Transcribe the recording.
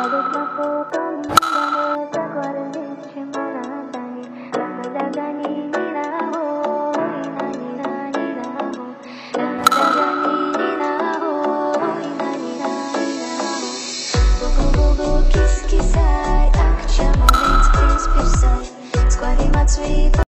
Balik na po kami gamit ako rin din siya manadani Nanadagani nila ho Inanina nila ho Nanadagani nila ho Inanina nila ho Bugu-bugu kis-kisay Akcia moment, w принципе, всай Склади мацуи